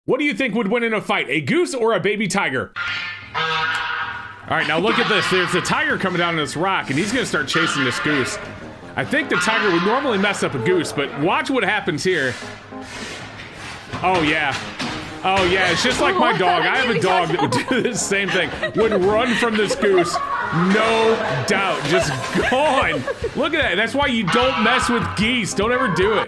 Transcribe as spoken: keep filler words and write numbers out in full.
What do you think would win in a fight, a goose or a baby tiger? All right, now look at this. There's a tiger coming down this rock, and he's gonna start chasing this goose. I think the tiger would normally mess up a goose, but watch what happens here. Oh, yeah. Oh, yeah, it's just like my dog. I have a dog that would do the same thing. Would run from this goose, no doubt. Just gone. Look at that. That's why you don't mess with geese. Don't ever do it.